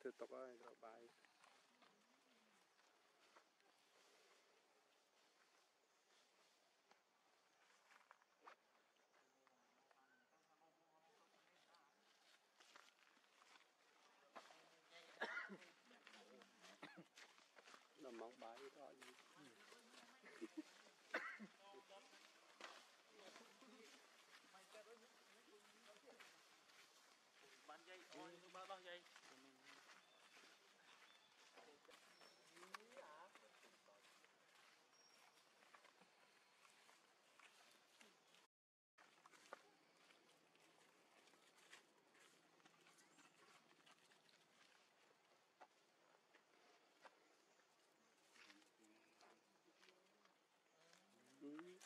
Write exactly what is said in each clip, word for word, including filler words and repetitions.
từ tộc ơi rồi bài nó mong bài đó gì bán dây ôi ba bao dây ừ.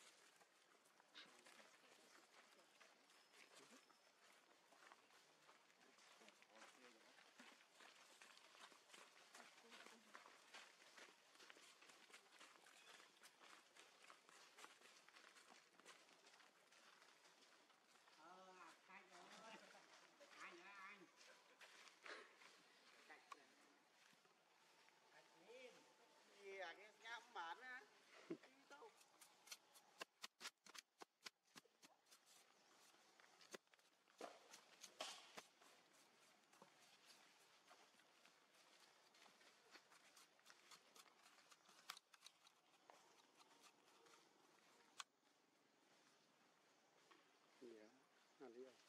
Ờ, anh ơi, anh ơi anh. Cạch lên. Cạch lên. Gì à, cái nhắm bán á. Đi đâu. Dạ, là lý do.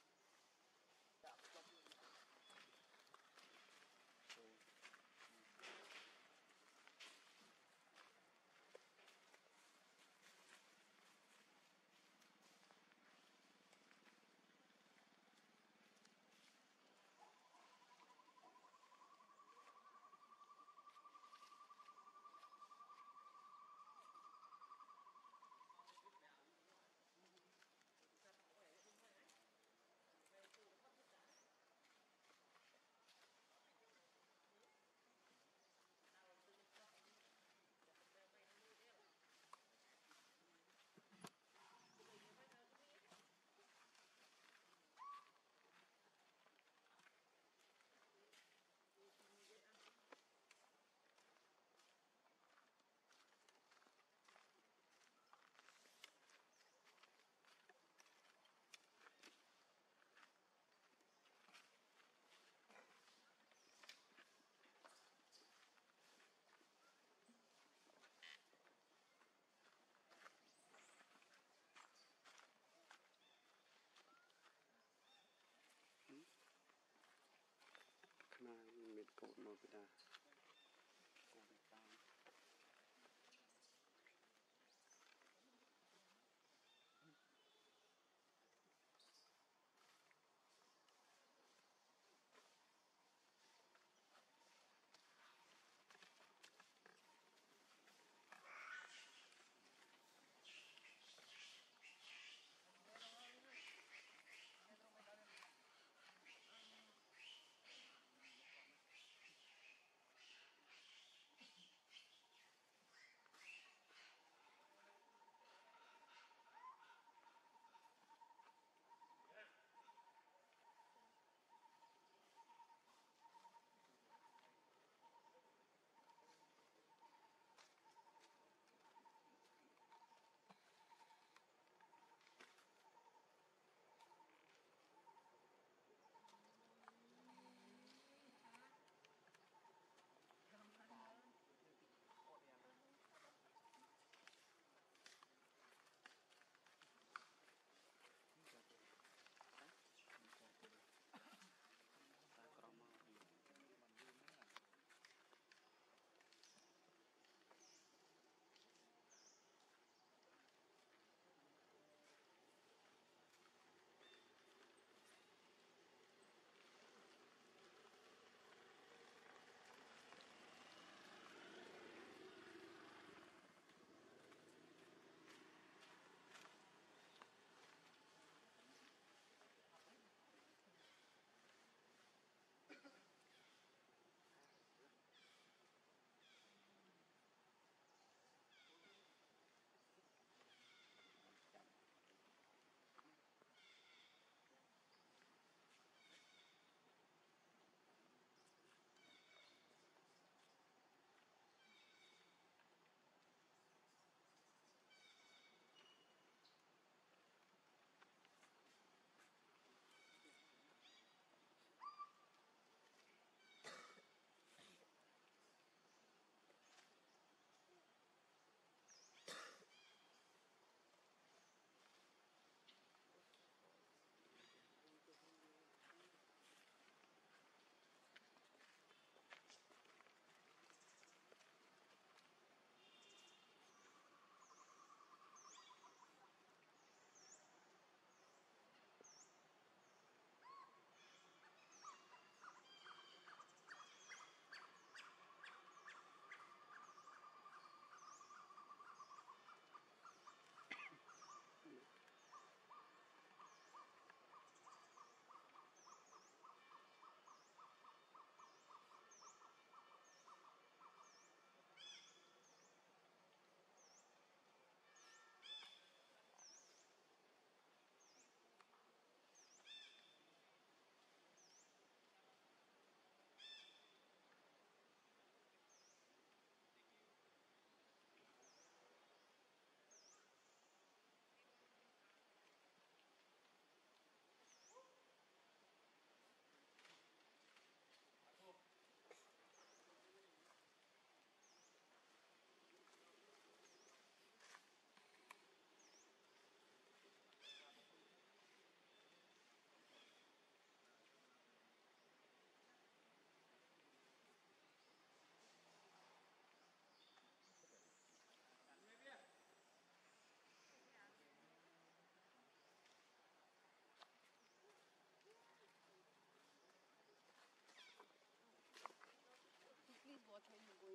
Nah, mid code mau kita.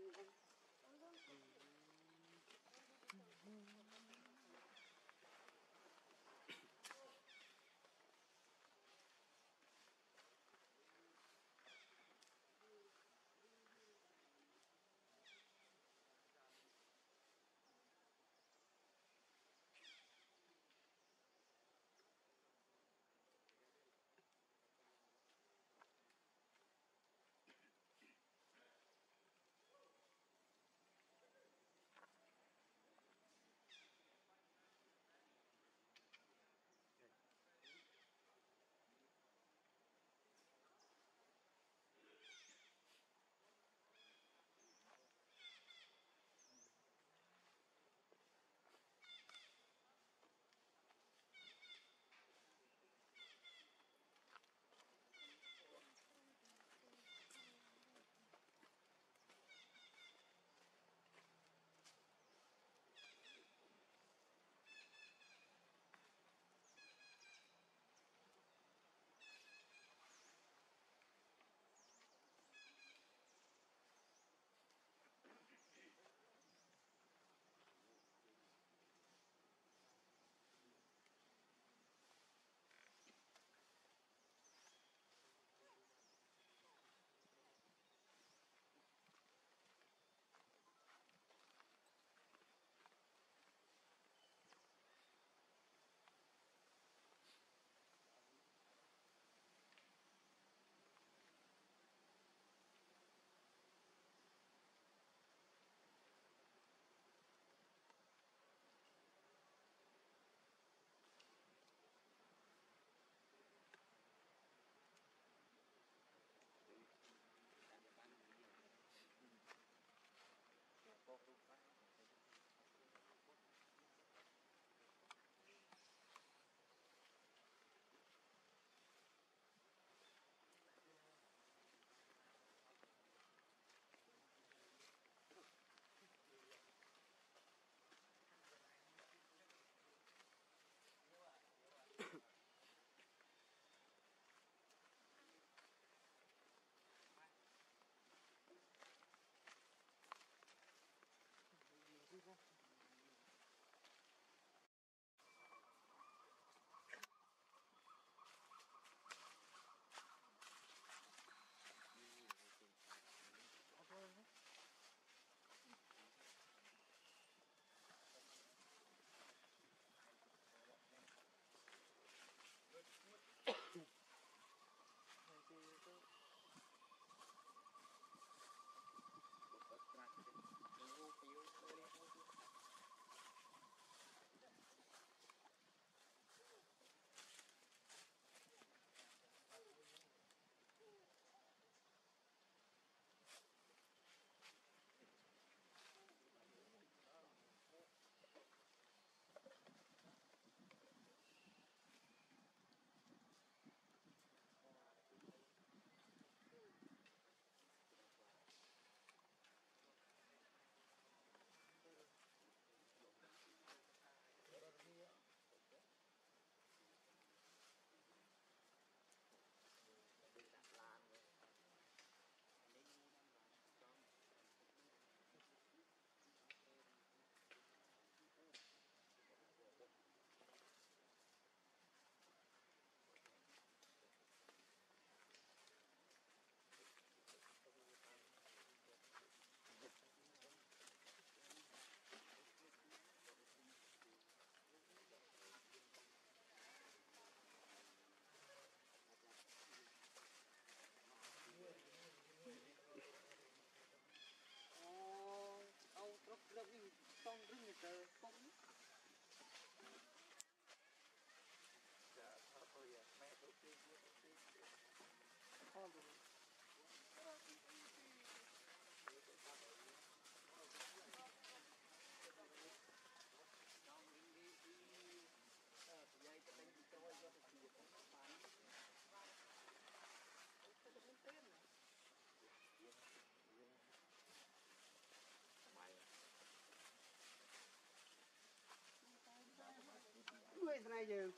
Người này giờ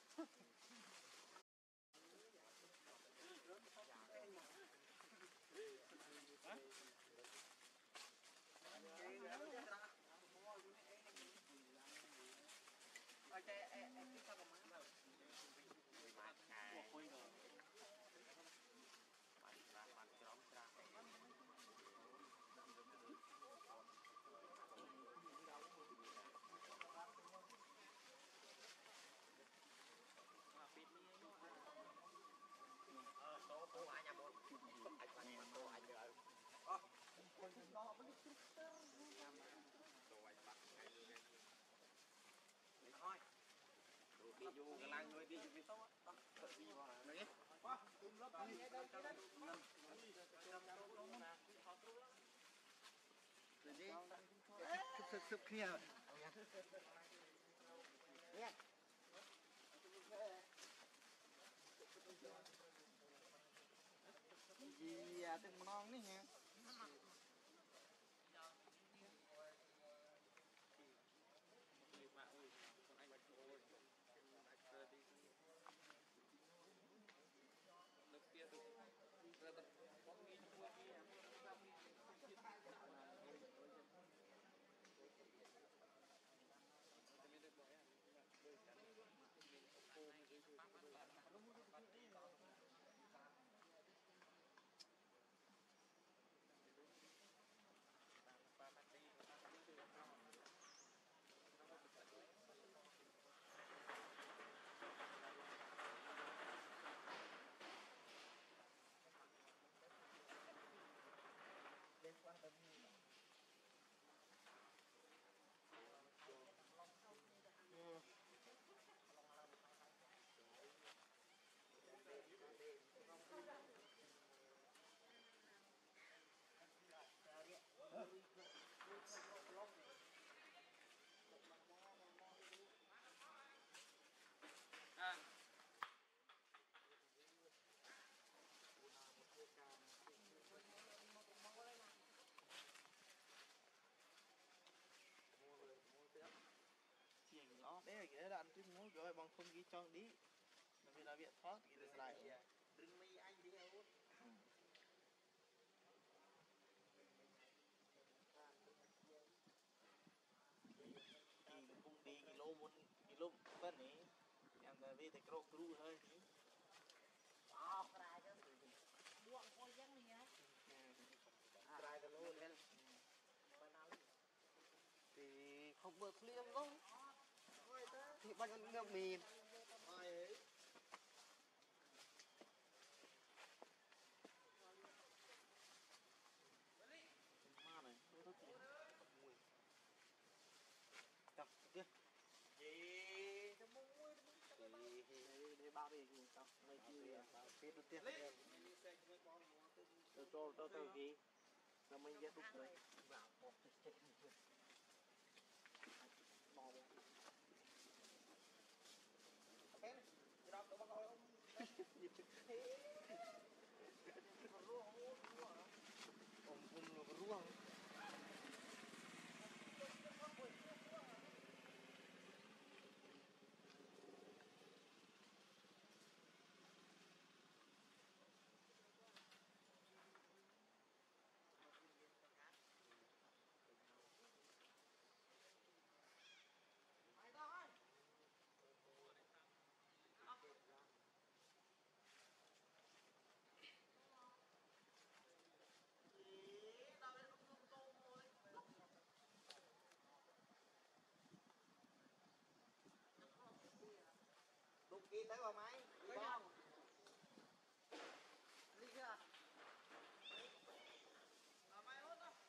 vô cái làng nuôi đi cho biết tao á thật gì mà này quá tìm lớp đi đây đây đây đi sực sực kia nè gì à từng non đấy nha đó đấy là cái đoạn tôi muốn gọi bằng không ghi cho đi là vì là viện thoát thì được lại đừng mấy anh đi đâu thì cũng đi kilo một kilo bên này em là vì cái cro cru hơi tí đó cái này chứ buông con giang này nhá cái cái lô lên thì không bớt liêm không thì bao nhiêu nước mìn ma này tôi thích gì mùi chặt kia gì cho mùi thì để bao đi gì chặt mấy chiều phết nó tiếc tôi cho cho tôi gì là mình sẽ đúc rồi vào một cái bò cái đó tôi bắt đầu nhịp ông cùng nó ruộng đục kia tới vào máy đi con đi chưa vào máy hốt đó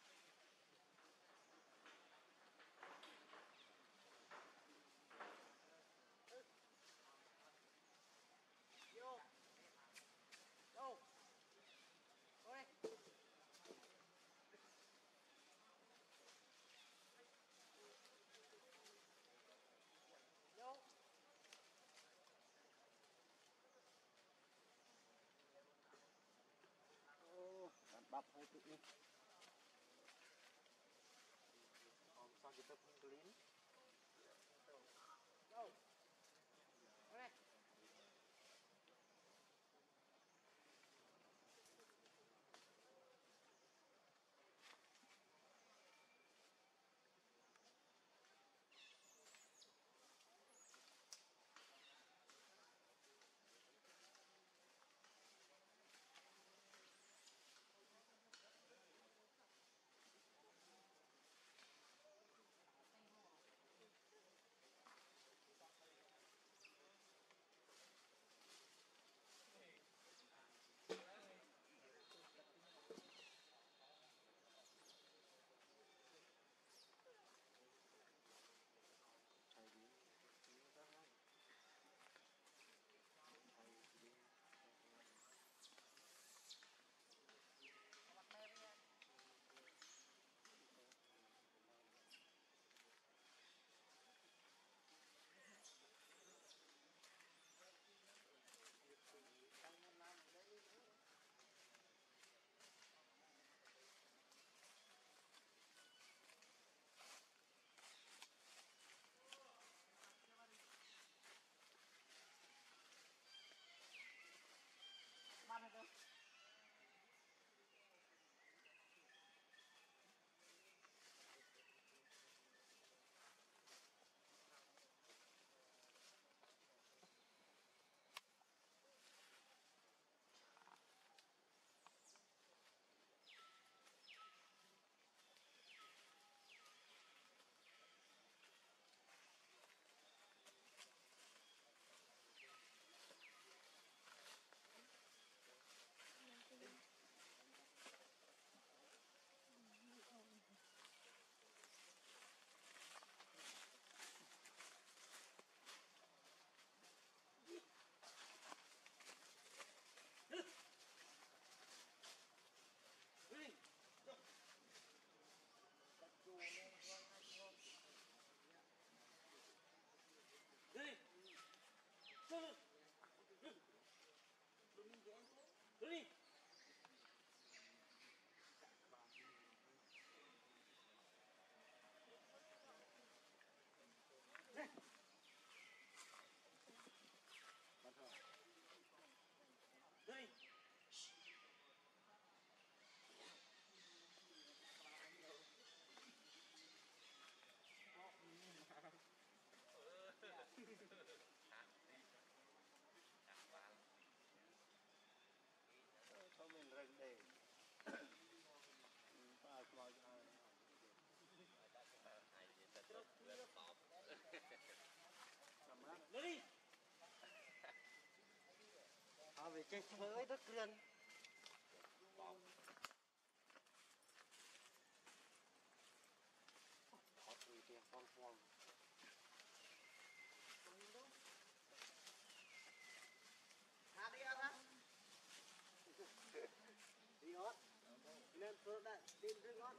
vô vô ôi vô bắp hơi tự nhiên còn sao kita pun clean đâu đây đi à về chơi với đất liền họ từ kia phong phong hả đi ăn hả đi hết nên tôi đã tin rất ngon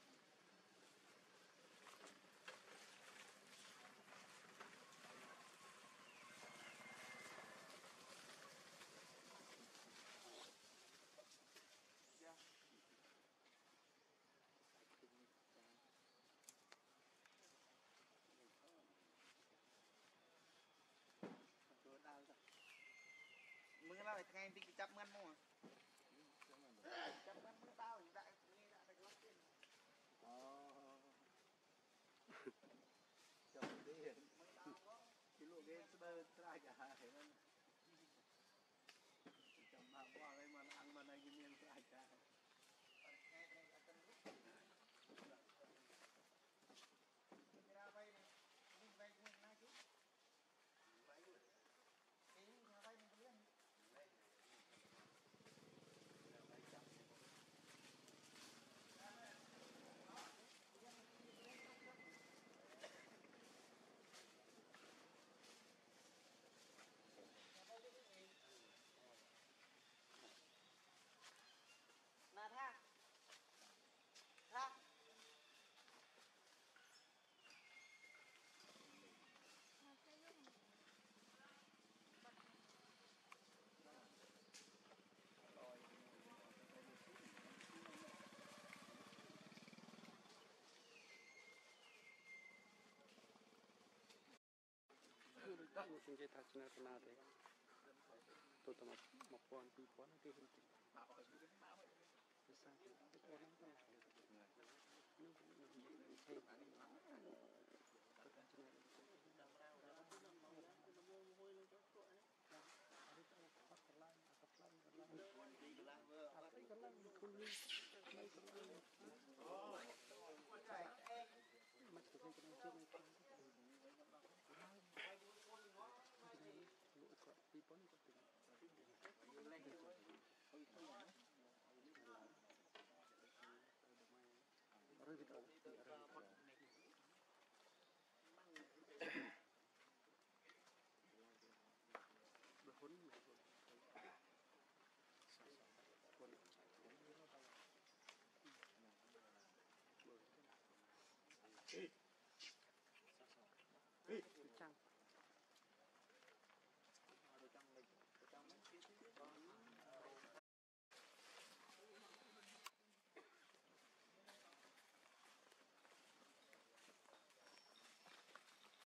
มึงเล่าไอ้ไงที่จับมันมั่วจับมันมือเต้าอยู่ได้นี่ได้แต่ก็รับกินอ๋อจับดีมือเต้าก็กิโลเกนสเบอร์ตรายกันเห็นมันจำมาว่าอะไรมันอังมันอะไรกินเมียนตรายกันไปนี่ไปนี่นะจิ๊บไปด้วยเองไปมันเรื่องนาท่าท่า Ini tinggi tak cina kena deh. Tuh teman mau puan pi puan nanti henti. Bisa orang kan. Rồi biết đâu.